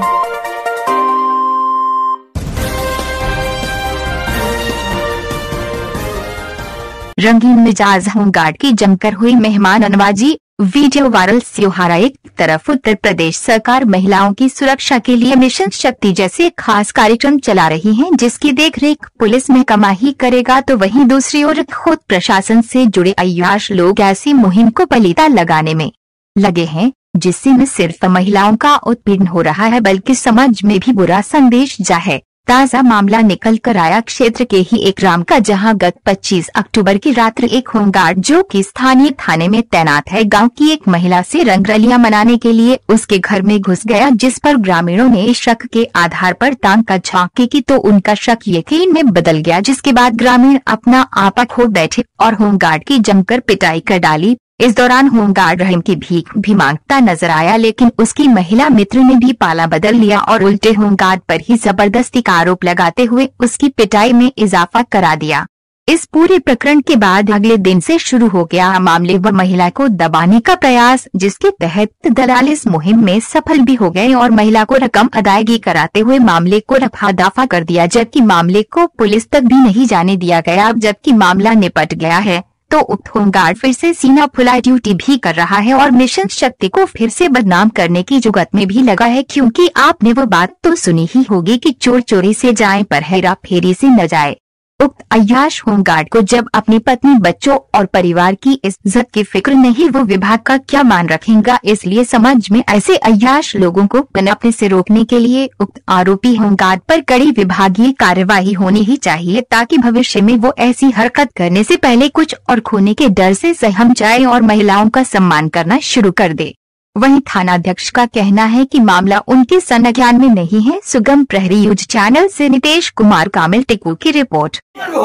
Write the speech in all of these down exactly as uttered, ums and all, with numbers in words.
रंगीन मिजाज होमगार्ड की जमकर हुई मेहमान नवाजी। Video viral. स्योहारा। एक तरफ उत्तर प्रदेश सरकार महिलाओं की सुरक्षा के लिए मिशन शक्ति जैसे खास कार्यक्रम चला रही है, जिसकी देखरेख पुलिस महकमा ही करेगा, तो वहीं दूसरी ओर खुद प्रशासन से जुड़े अय्याश लोग ऐसी मुहिम को पलीता लगाने में लगे हैं, जिससे न सिर्फ महिलाओं का उत्पीड़न हो रहा है बल्कि समाज में भी बुरा संदेश जा है। ताजा मामला निकल कर आया क्षेत्र के ही एक ग्राम का, जहां गत पच्चीस अक्टूबर की रात्रि एक होमगार्ड जो कि स्थानीय थाने में तैनात है, गांव की एक महिला से रंगरलियां मनाने के लिए उसके घर में घुस गया, जिस पर ग्रामीणों ने शक के आधार पर टांग का झांकी की तो उनका शक यकीन में बदल गया, जिसके बाद ग्रामीण अपना आपा खो बैठे और होमगार्ड की जमकर पिटाई कर डाली। इस दौरान होमगार्ड रहीम की भीख भी मांगता नजर आया, लेकिन उसकी महिला मित्र ने भी पाला बदल लिया और उल्टे होमगार्ड पर ही जबरदस्ती का आरोप लगाते हुए उसकी पिटाई में इजाफा करा दिया। इस पूरे प्रकरण के बाद अगले दिन से शुरू हो गया मामले व महिला को दबाने का प्रयास, जिसके तहत दलाल इस मुहिम में सफल भी हो गए और महिला को रकम अदायगी कराते हुए मामले को रफा दफा कर दिया, जबकि मामले को पुलिस तक भी नहीं जाने दिया गया। अब जबकि मामला निपट गया है तो उक्त होमगार्ड फिर से सीना फुला ड्यूटी भी कर रहा है और मिशन शक्ति को फिर से बदनाम करने की जुगत में भी लगा है, क्योंकि आपने वो बात तो सुनी ही होगी कि चोर चोरी से जाए पर हेरा फेरी से न जाए। उक्त अय्याश होमगार्ड को जब अपनी पत्नी, बच्चों और परिवार की इज्जत की फिक्र नहीं, वो विभाग का क्या मान रखेगा। इसलिए समाज में ऐसे अय्याश लोगों को पनपने से रोकने के लिए उक्त आरोपी होमगार्ड पर कड़ी विभागीय कार्यवाही होनी ही चाहिए, ताकि भविष्य में वो ऐसी हरकत करने से पहले कुछ और खोने के डर से सहम जाए और महिलाओं का सम्मान करना शुरू कर दे। वहीं थानाध्यक्ष का कहना है कि मामला उनके संज्ञान में नहीं है। सुगम प्रहरी न्यूज चैनल से नितेश कुमार कामिल टिक्कू की रिपोर्ट।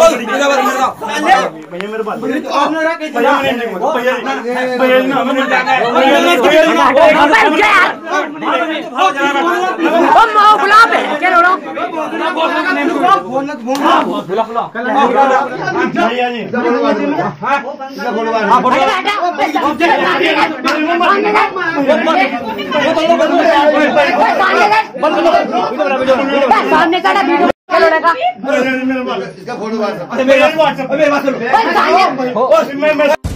सामने का वीडियो इसका फोटो व्हाट्सएप